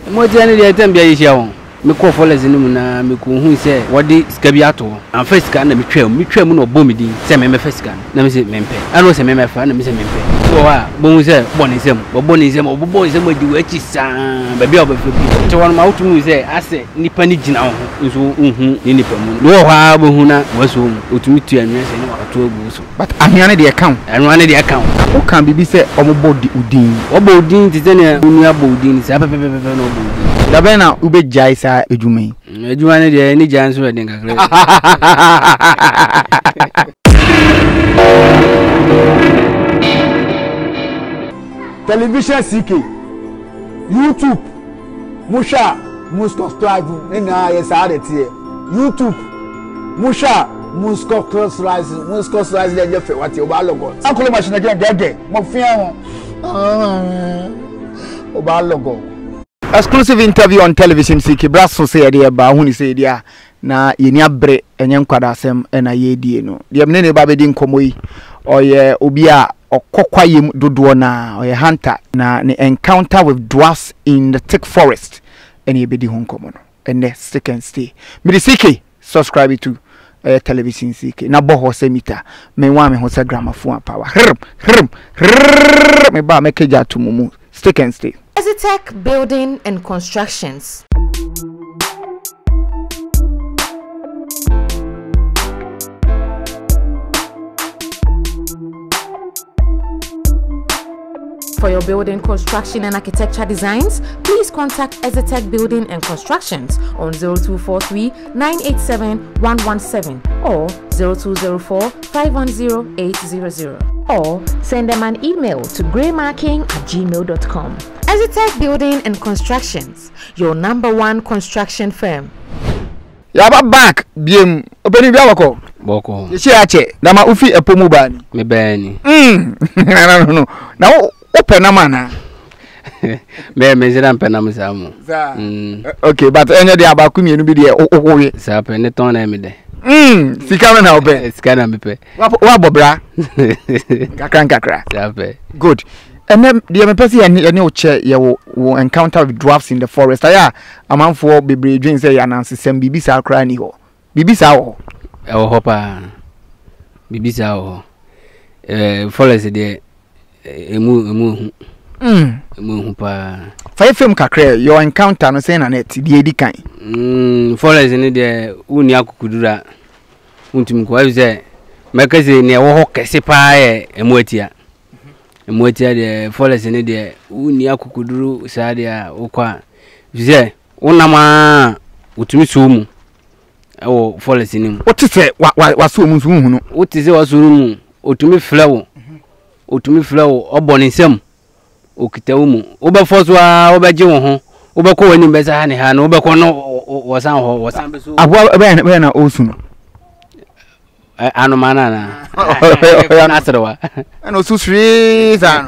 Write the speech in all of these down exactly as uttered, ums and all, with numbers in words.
mo je ne de tem bia yihia won me ko followers ni mu na me ko hu se wodi sika bi ato an fa sika na me twam me twam na obo me din se me me fa sika na me se mempe ano se me me fa na me se mempe so ha bo hu se bo ni sem bo ni sem obo bo sem adi wachi san ba bia obafa bi to won ma wutu mu se ase nipa ni gina ho nso unhu ni nipa mu no ha bo hu na waso mu otumi tu anwe se ni wakato agu so but ahia de account anwa ne de account o kan bibi se omo di udin obo udin ti se ne unu abo udin se pepe pepe pepe no obo udin da be na ube jai sa ejumai ejuma ne de ni janso de nkakre television C K YouTube musha must subscribe na yes are tie YouTube musha must subscribe must subscribe de fe what you ba logo akolo machine again gege mo fian won o ba logo. Exclusive interview on television C K braso say dey ba hu ni say dia na yeni abre enye nkwada asem na ye die no de mne ne ba be di nkomo yi oye obi a okokwayem dodo na oye hunter na ne encounter with dwarfs in the thick forest and ye be di nkomo no and the stick and stay me C K subscribe to uh, television C K na bo ho semita me wa me ho sa gramophone power hrm hrm hrm me ba me keja to mumu stick and stay. EZTEC Building and Constructions. For your building construction and architecture designs, please contact EZTEC Building and Constructions on zero two four three nine eight seven one one seven or zero two zero four five one zero eight zero zero, or send them an email to greymarking at gmail dot com. EZTEC Building and Constructions, your number one construction firm. Yaba back biem obeni bia boko boko ye chia che na ma ufi epomu bani me bani mm no no na open na mana me me zira mpe na musamu mm okay but enye de abaku mienu bi de owowe sa pe ne ton na me de mm sika na obe sika na me pe wa bobra kakran kakra sa pe good. And then the me person ya ne oche ye wo encounter with dwarfs in the forest aya amanfo bebre dwen say ya nanse sem bibisa akra ni ho bibisa ho e ho pa bibisa ho eh forest de emu emu mm emu hu pa fa fem kakra your encounter no say na net di edi kan mm forest ni de uni akukudura untum ko abize mekaze ne wo ho kese pa e emu atia Emotia de forest ni de uni akukuduru sa de a okwa bize unama utumi sumu ewo forest ni mu otise wa so mu sumu no otise wa so mu otumi flewo otumi flewo oboni nsem okitawo mu obefo so a obeje wo ho obekọ wani mbesa ha ne ha no obekọ no wosan ho wosan beso abo be na na osu no ano mana na na asrewa ano su sri san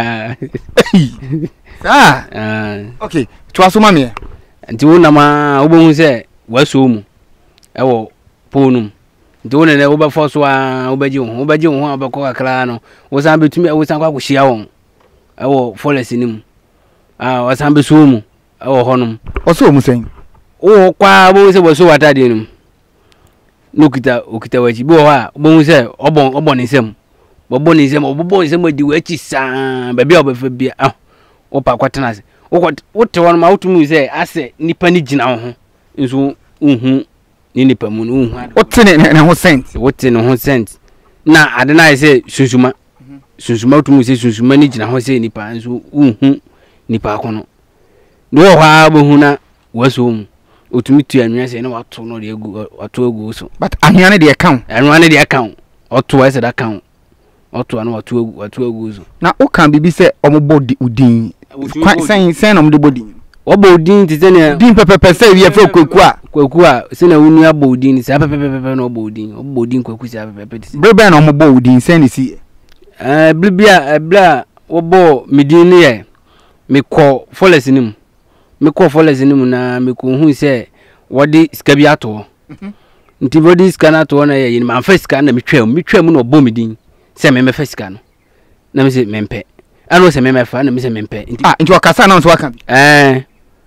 sa okay to asoma me nti wona ma obohu se waso mu ewo ponum nti wona ne obefo so a obeji ho obeji ho obekọ kakra no wosan betumi wosan kwa kuhia won ewo forest ni mu ah wosan beso mu ewo honum oso mu sen o kwa bo se waso watade ni nokita okita wachi bo ha bo se obon obon nsem bobo nsem obobo nsem adi wachi san ba bia obafa bia ah opa kwatena se wote won ma wotumu se ase nipa ni gina ho nso unhu ni nipa mu unhu wote ne ne ho sent wote ne ho sent na ade na se sunsuma sunsuma wotumu se sunsuma ni gina ho se nipa nso unhu nipa kono no ha bo hu na waso mu otumi tu anwa se na wato no de egu wato egu so but ahia ne de account anwa ne de account oto ese da account oto na wato egu wato egu so na o kan bibi se omobo di udin sen sen na omde bodi obo udin ti se ne din pepepe se wi afa kwaku a kwaku a se na unu abo udin se pepepe na obo udin obo udin kwaku se pepepe ti brebe na omobo udin sen ni si eh blibia bla obo midin ne ye me ko forest nim me ko forest ni mu na me ko hu se wodi sika bi ato nti body sika na to na ye yin ma fa sika na me twam me twam na obo midin se me me fa sika no na me se mempe ano se me me fa na me se mempe ah nti wakasa na so waka eh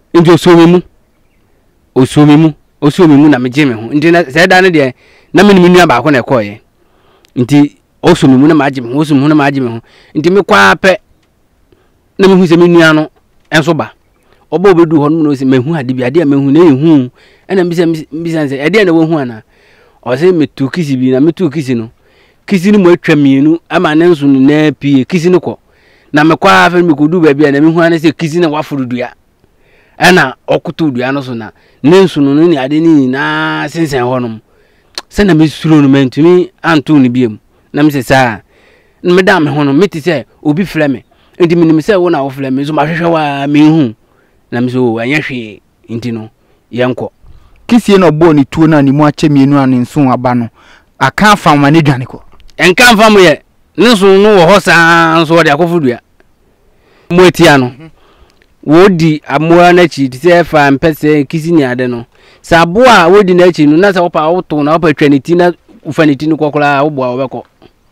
nti osomi mu osomi mu osomi mu na me gye me ho nti na se da ne de na me ni nua ba ko na ekoye nti osomi mu na ma gye me ho osomi mu na ma gye me ho nti me kwa pe na me hu se me nua no enso ba obo bedu ho no se me hu ade bi ade me hu na ehu ena mbisa mbisa se ade na wo hu ana o se me tu kisi bi na me tu kisi no kisi ni mo atwa mienu ama ne nso na pie kisi ni ko na me kwa afa me kodu ba bia na me hu ana se kisi na wafurudua ana okutu dua no so na ne nso no ni ade ni na sensen ho no se na me suro no mentumi anto ni biem na me se sa me da me ho no meti se obi frɛ me enti me nim se wo na wo frɛ me so ma hwehwɛ wa me hu na me so anya hwe enti no yenko kisi no bo ni tuo na ni mu ache mienu ane nso aba no aka fa ma ne dwane ko enka fa mo ye ne nso no wo ho saa nso wo de akofudua mo etia no wodi amoa na chi se fa mpese kisi ni ade no sabo a wodi na chi no na sa wopa woto na wopa twaniti na ufaniti no kokora wo boa wo beko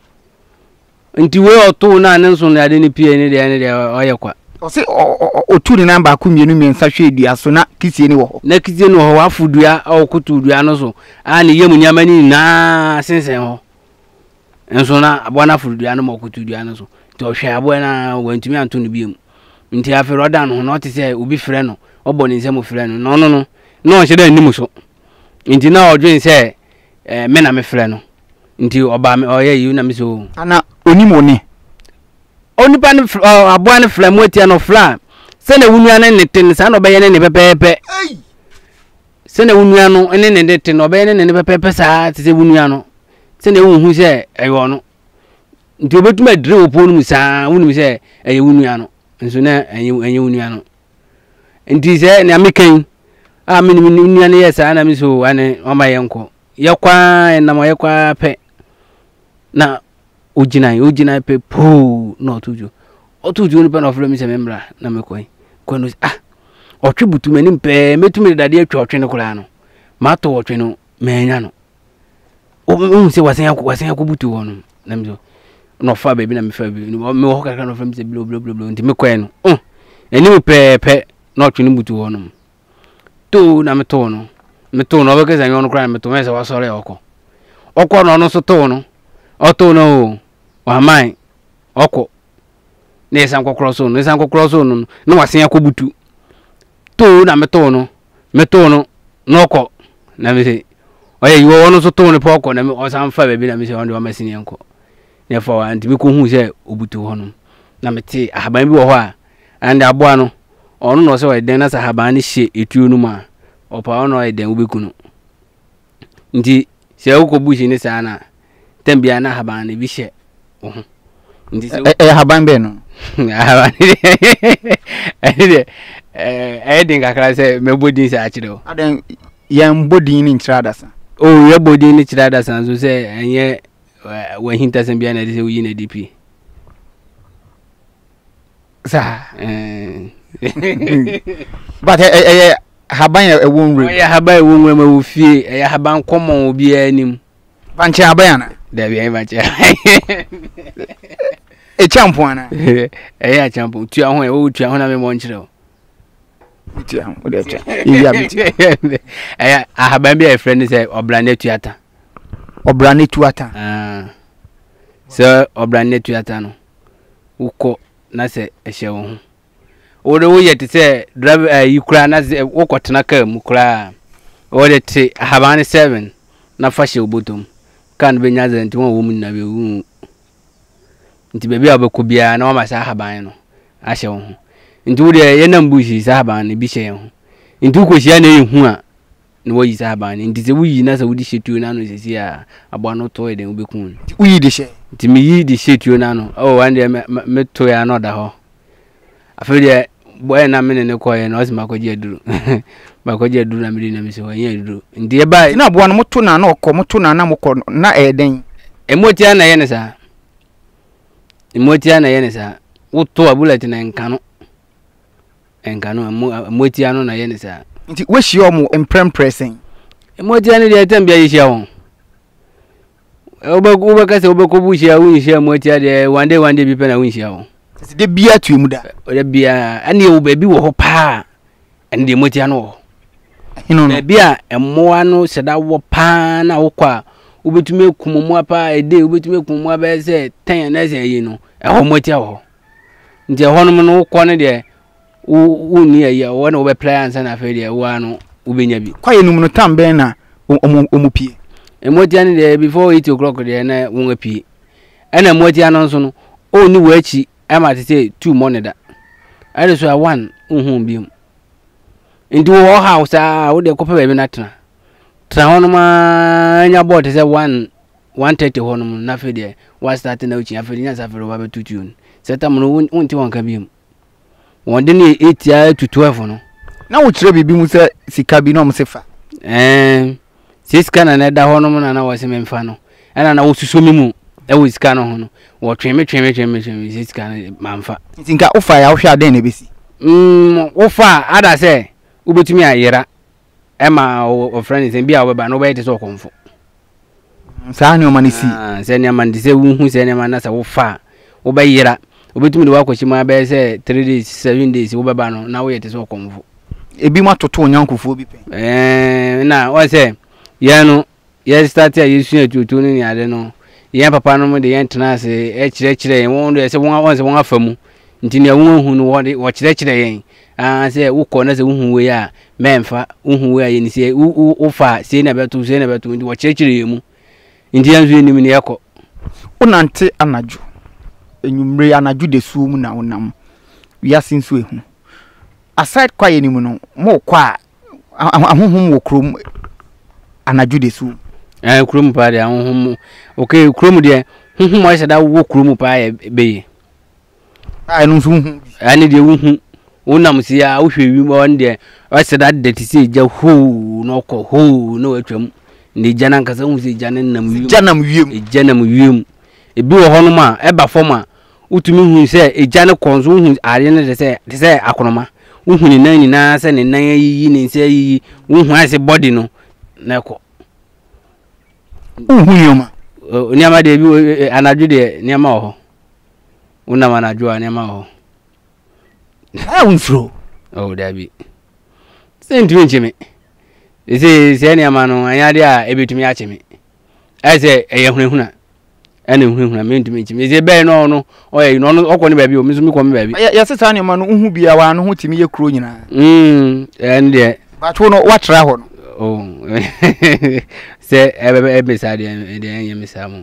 nti we oto na ne nso na ade ni pie ni de ne de oyekwa o se otu ni namba ku mienu miensa hwe dua so na kisi ni wo ho na kisi ni wo ho wafudua okutu dua no so a ne yemu nyamani na sensen ho enso na abo na fudua no okutu dua no so to hwe abo na wantumi anto no biem nti afero da no no te se obi frɛ no obo ni nsɛm frɛ no no no no no hye da nimu so nti na odwen se eh me na me frɛ no nti oba me oye yi na me so ana onimo ni onipa ne aboa ne frɛ mo tia no fra se na wunua ne nete sa na obeye ne ne pepepe se na wunua no ne ne nete no obeye ne ne pepepe sa te se wunua no se na wunhu se eyo no nti obetuma dire opo no mu sa wunum se eye wunua no nso na enye enye wunua no nti se na mekan a me ni nua ne yesa na me so ane o ma yenko yekwa na mo yekwa pe na ojina ojina pe po no tuju otuju ni pe no flo mi se membra na me koyi kwano ah otwe butu mani pe metumi dade atwa otwe ne kura no ma to otwe no menya no o se wasen yakọ wasen yakọ butu ho no na me so no fa baby na me fa bi me ho kaka no fa me se blo blo blo nti me koyi no oh eni pe pe na otwe ne butu ho no to na me to no me to no obeke zanyo no kura me to me se wasore oko oko no no so to no oto no wa mai oko ne san kokro so no san kokro so no na wasen yakọ butu to na me to no me to no no oko na me se oye yiwo wono so to no poko na me o san fa baby na me se on de o masini enko ne fa wa nti me ko hu se obutu ho no na me ti ahaban bi wo ho a ande aboa no onu no se o den na sahaban ni hye etuo no ma opa ono e den ubeku no nti se uko bushi ni sana tembia na haban ni bi hye oho nti se e haban be no haban eh eh din kakra se mebodin se akire o aden yan bodin ni ntrada sa o ye bodin ni ntrada sa so se enye wa hinta se bia na de se uyi na D P sa eh but eh eh haban e won re eh haban e won re ma wo fie eh haban common obi anim banche haban na da bi ai banche e champo ana eh ya champo tu ahon e wo tu ahon na me mo nchire o tu ahon o de cha e ya bi eh haban bi e friend say obrane tuata obrane tuata ah so obrane tuata no uko na se ehye wo o de wo yete se driver yikura na wo kotena ka mu kura o de te haban seven na fashe obotom kan be nyaze nti won wo mu na be wu nti be bia obeko bia na wo ma sa haban no ahye wo nti wo de ye na mbushi sa haban bi hye ho nti ko hia na ehu a na wo yi sa haban nti se wo yi na sa wo di hyetuo na no sesi a abo no to e den obeku wo yi de hye nti mi yi di hyetuo na no o wan de me to ya no da ho afede boy na me ne ko ye na o si makoje aduru makoje aduru na me na me se wo ye aduru ndi e ba na abo no moto na na okọ moto na na mokọ na e den emotia na ye ne sa emotia na ye ne sa wo to abullet na nkano enkano emotia no na ye ne sa nti we hye o mo emprempressing emotia ne de tambia ye hye ho oba oba ka se oba ko bu hye a wo hye emotia de one day one day bi pe na wo hye ho de bia tuemu da o de bia ani wo ba bi wo ho pa and the motiano. You know, na bia emmoa no seda wo pa na wo kwa ubetumi kumumwa pa e dey ubetumi kumumwa ba se ten na se yi no e ho motia ho nje ho no no wo ne de wo ni ayi wo na wo be play ansa na fe de wo ano ubenya bi kwa yenum no tambe na omupie emotia ne de before eight o'clock de na wo apie ena emotia no nso no o ni wo achi e ma te say two money da ade so a one uhun bi into wo house ah wo de kopa ba bi na tena tena hono ma nya board say one one thirty hono na fe de wa start na uchi afeli nya safero wa be tutun seta mo no unti won ka bi won de ni eight ya to twelve no na wo kire bibi mu se sika bi no mo se fa eh sika na na da hono mo na na wo se memfa no ana na wo susomi mu e wo sika no hono wo tweme tweme tweme tweme sika na mamfa tinka ofa ya wo hwa den na besi mm ofa ada se ubetumi ayera ema o friend sen bia obeba no be te so konfo sa ni o manisi ah se ni amandi se wu se ni amana sa wo fa wo be yera obetumi de wakochi ma be se three days seven days wo beba no na wo ye te so konfo ebi ma toto onyankofo bi pe eh na o se ye no ye start ya yesu atutu ni ade no ye papa no mo de ye ntena se e kire kire won do se won won se won afamu nti ne won hu no wo kire kire yen ah say wo ko na say wo hu we a memfa wo hu we a ye ni say wo fa say na betu say na betu ndi wo chechire yemu ndi yanzu enim ne yako unante anaju enyumre anaju de su mu na wonam wi asinso ehu aside kwa ye nimu no mo kwa ahonhom wo krom anaju de su eh krom pa de ahonhom okay krom de honhom wa sada wo krom pa ye beye ah enu su hu ani de wo hu unam sia wo hwewi mo nde o sada de ti se ja ho no ko ho no atwam ndi jana nkasa hu se jana nam wi janam wiem janam wiem ebi wo hono ma e ba fom a utumi hu se e jana konzo hu are ne de se de se akonoma hu ni nan ni na se ne nan yi ni se yi hu ase body no na ko hu yoma ni ama de bi anaju de ni ama ho unam anaju ani ama ho ah unfro oh dabi sentimi nchimi ese se ni amano anyade a ebetumi achimi ese eye hunehuna ene hunehuna mentimi nchimi ese be no no oye no no okoni baabi o miso mi komi baabi ya sesa ni amano hu bia wa no hu timi ye kro nyina mm ende ba to no wa tra ho no oh se ebe ebe sa de de anye misamo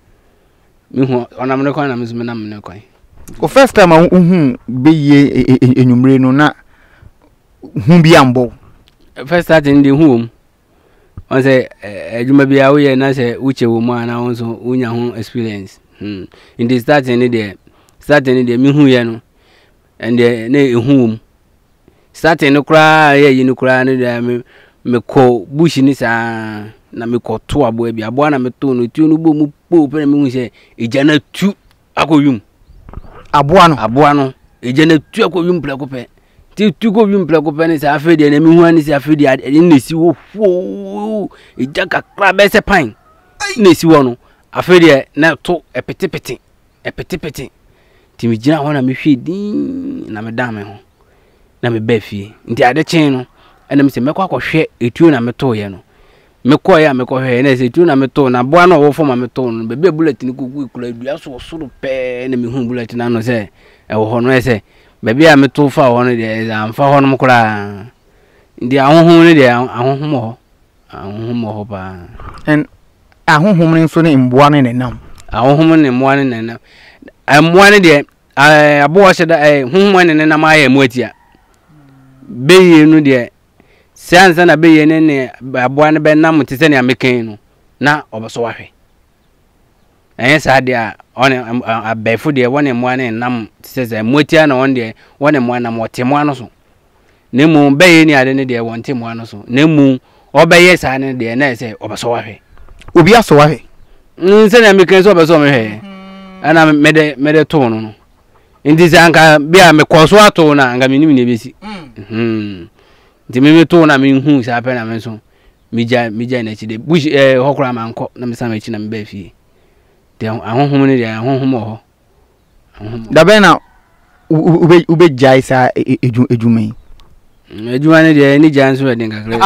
mi hu onamne kwa na miso na mne kwa o first time hu be ye enyumre no na hu bia mbo first starting the home on say adwuma bia wo ye na say uche wo mu ana won so unya ho experience hmm in the starting there starting there mi hu ye no and the na ehum starting no kra ye yi no kra no da me me ko bush ni sa na me ko to abo bia abo na me to no tu no bo mu po pe na me hu say eja na tu akoyum abo ano abo ano eja na tu akoyum pla ko pe ti tu ko bi mpla ko pani sa afedi na mi hu ani sa afedi ade ne si wo fo eja kakra be se pan ne si wo no afedi na to epetepete epetepete ti mi gina ho na me hwe din na me dan me ho na me ba fie nti ade chen no ena me se me kwa hwe etuo na me to ye no me ko ya me ko hwe na se etuo na me to na boa na wo fo ma me to no be bulletin ko gu kula dua so soro pe na me hu bulletin na no se e wo ho no se baby a me to fa hono de amfa hono mkura ndi ahonhom ne de ahonhom ho ahonhom ho pa en ahonhom ne so ne mboa ne nenam ahonhom ne mboa ne nenam amboa ne de abo hye da honhom ne nenam aye muatia beye no de sansa na beye ne ne abo ne be nam te se ne ameken no na oboso wahwe en sa dia on abefo de won emo na nam sese motia na on de won emo na motemo ano so nemu beye ni ade ne de won temo ano so nemu obeye sa ne de na se obeso wahwe obi aso wahwe nse na me kan so obeso me hwe ana mede mede to no no ndi zanka bia me koso ato na anga me nim ne besi mhm ndi me me to na me hu sa pe na me so mija mija na chi de bush eh hokura manko na me sa me chi na me ba fie de ahonhom ne de ahonhom ho da be na ube ube jaisa ejumai adwuma ne de ni janso e den kakra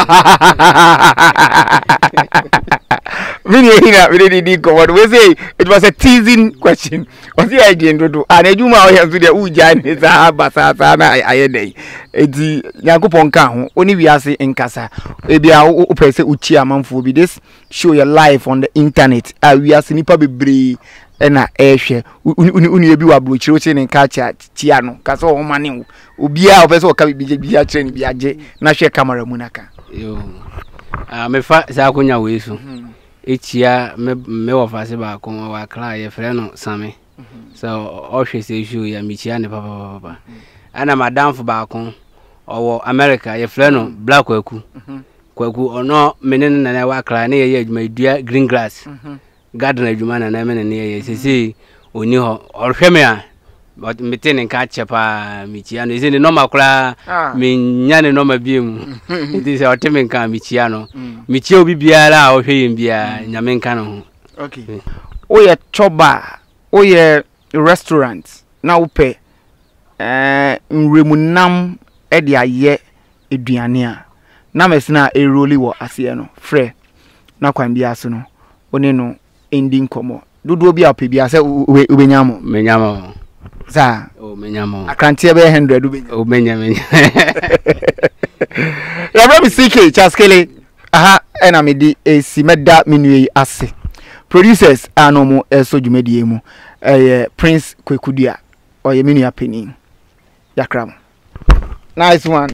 Mini hina we did go what we say it was a teasing question. Was the idea to do and adwuma o here so de u jan is a basa na ayedey edi yakopon ka ho oni wiase nkasa e bia wo pese uchi amanfo bi this show your life on the internet a wiase nipa bebre na ehwe uni ebi wa bro chiro che ne nka cha tia no kasa o mane obi a o pese o ka bi bi a chire ni bi age na hwe camera mu naka yo ah me fa sa konya we so echia me me wa fa se ba ko wa kra ye frɛ no same so o hwe se show ya mi chia ne papa papa ana madam fo ba ko owo America ye frɛ no Black Kwaku Kwaku ono menene na wa kra ne ye adwuma dua green grass garden adwuma na na menene ye sisi oni ho o hwe me a but meeting nka chepa mi chia no ise ne normal kra me nya ne normal biem it is o teme nka mi chia no mi chia obi biara o hwe yim bia nyame nka no okay oye choba oye restaurant na upe eh nremunam e de aye eduane a na mesina e roli wo ase no frɛ na kwan bia so no one no ending komo dodo bia pe bia se ubenyamo menyamo za o menyamo akrantie be one hundred ubenya o menya menya ya bro mi C K chaskele aha ena me di esimeda minue ase producers anomo eso dwumadie mu eh Prince Kwekudua oye minua penin yakram nice one.